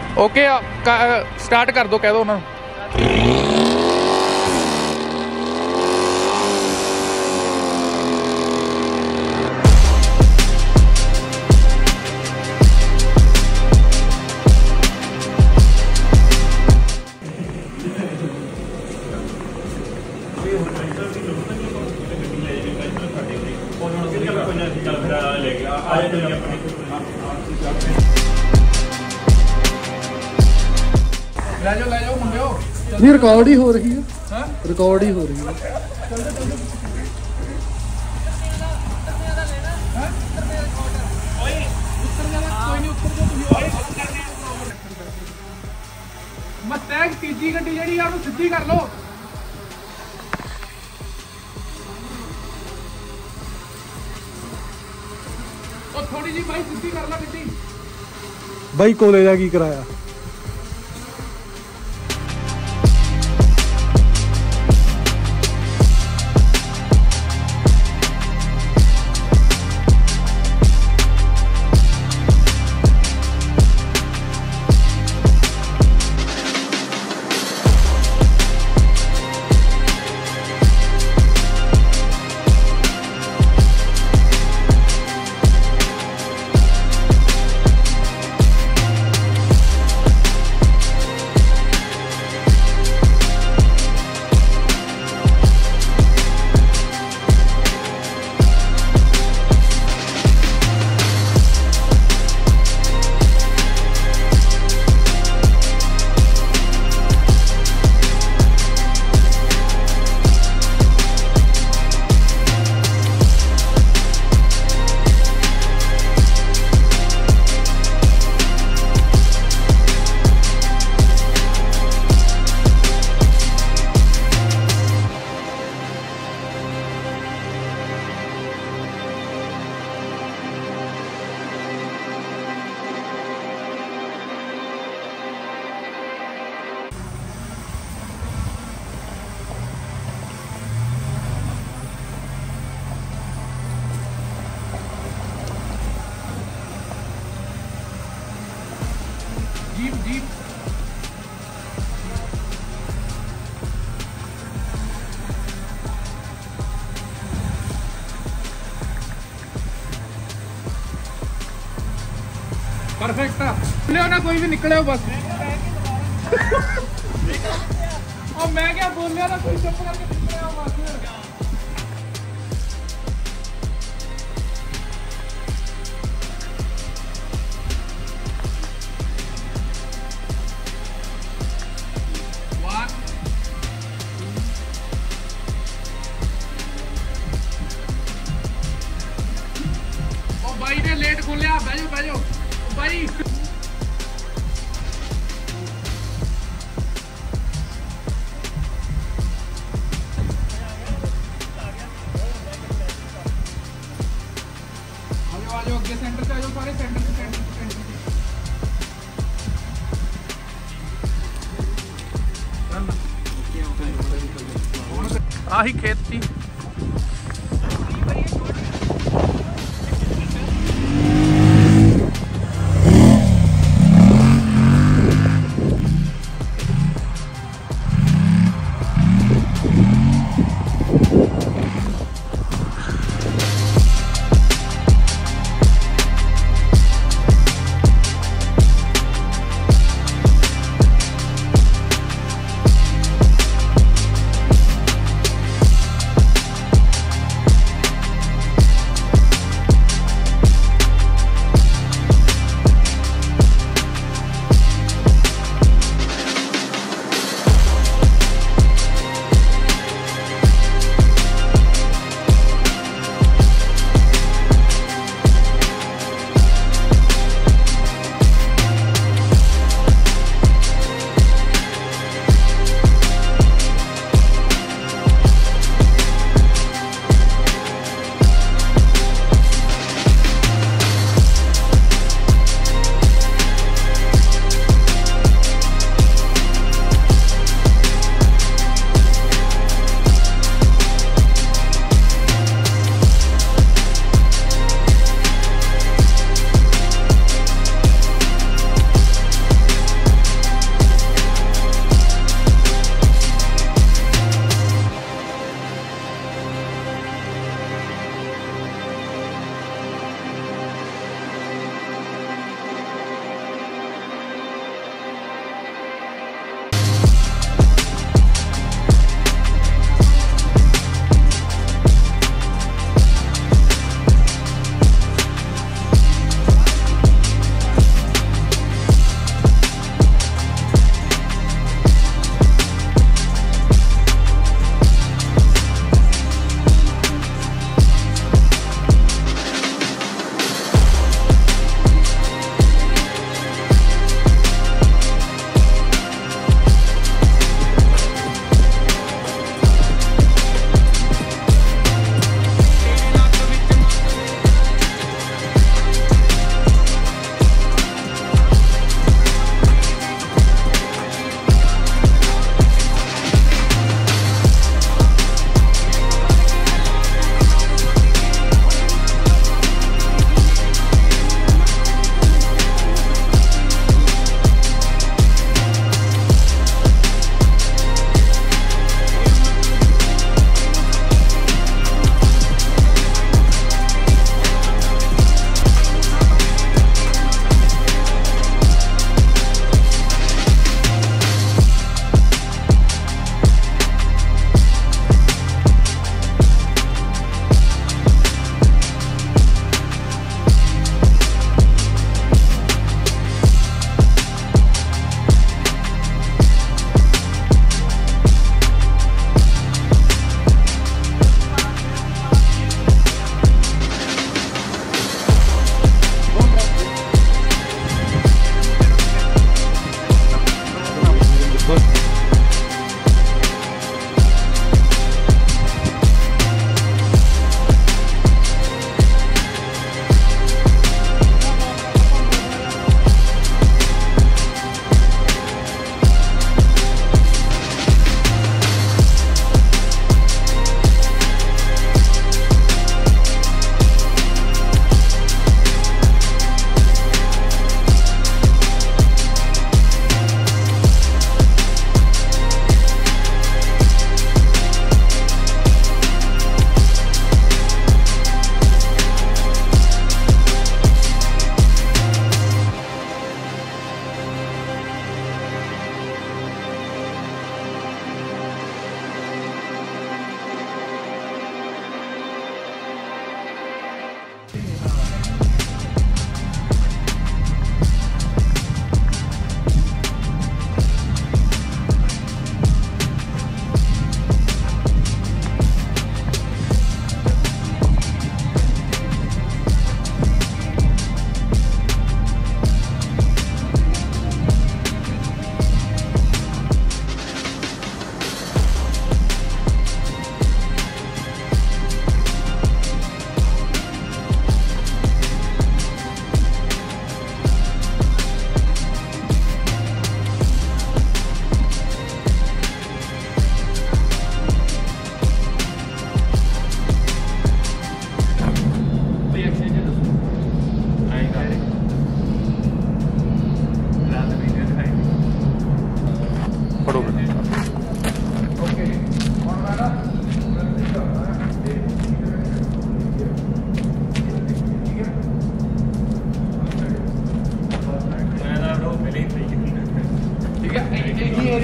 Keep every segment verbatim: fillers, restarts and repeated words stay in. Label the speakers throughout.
Speaker 1: Okay start कर दो, कह दो उन्होंने। ले जाओ ले जाओ मुंडियो,
Speaker 2: ये रिकॉर्ड ही हो रही है, रिकॉर्ड ही हो रही है।
Speaker 1: मस्तैग तीजी गड्डी जी सीधी कर लो। और थोड़ी जी भाई सीधी कर लो गड्डी।
Speaker 2: भाई कोले का की कराया?
Speaker 1: जीप जीप परफेक्ट है ना, कोई भी निकले हो बस। और मैं क्या बोल रहा ना, कोई चुप करके निकले हो बस। भाई ने लेट खोलिया, बैठो बैठो भाई। आजो आजो अगे सेंटर से आजो, सारे सेंटर से सेंटर से सेंटर। आही खेत थी।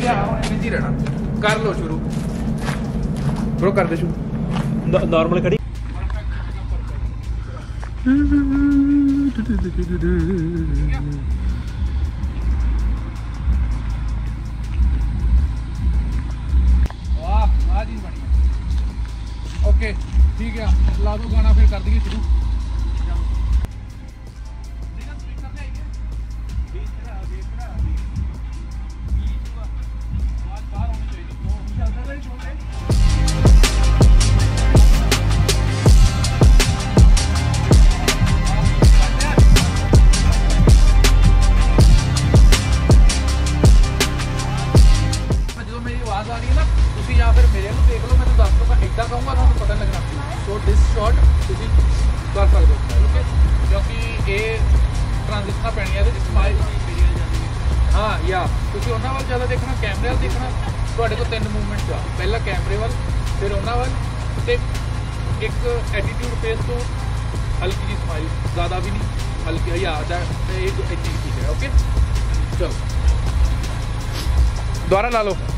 Speaker 1: ਆ ਹੁਣ ਬਿਜੀ ਰਹਿਣਾ ਕਰ ਲੋ ਸ਼ੁਰੂ ਬ్రో ਕਰ ਦੇ ਸ਼ੁਰੂ
Speaker 3: ਨਾਰਮਲ ਖੜੀ
Speaker 1: ਵਾਹ ਵਾਹ ਜੀ ਬਣੀ ਓਕੇ ठीक है ला दो गाना फिर कर दिए शुरू जो मेरी आवाज आ रही है ना तुम या फिर मेरे को देख लो मैं दस दूंगा इतना कहूँगा तो पता लगना सो दिस शॉट ਤੁਸੀਂ ਕਰ ਸਕਦੇ ਹੋ ਓਕੇ ਕਿਉਂਕਿ ਇਹ ਟ੍ਰਾਂਜਿਸ਼ਨਾਂ ਪੈਣੀਆਂ ਇਹਦੇ ਸਮਾਈਲ ਹਾਂ ਯਾ ਤੁਸੀਂ ਉਹਨਾਂ ਵੱਲ ਜ਼ਿਆਦਾ ਦੇਖਣਾ ਕੈਮਰੇ ਵੱਲ ਦੇਖਣਾ ਤੁਹਾਡੇ ਕੋਲ ਤਿੰਨ ਮੂਵਮੈਂਟਸ ਆ ਪਹਿਲਾਂ ਕੈਮਰੇ ਵੱਲ ਫਿਰ ਉਹਨਾਂ ਵੱਲ ਤੇ ਇੱਕ ਐਟੀਟਿਊਡ ਫੇਸ ਤੋਂ ਹਲਕੀ ਜਿਹੀ ਸਮਾਈਲ ਜ਼ਿਆਦਾ ਵੀ ਨਹੀਂ ਹਲਕੀ ਯਾ ਦਾ ਇਹ ਇੱਥੇ ਠੀਕ ਹੈ ਓਕੇ ਚਲੋ ਦੁਬਾਰਾ ਲਾ ਲਓ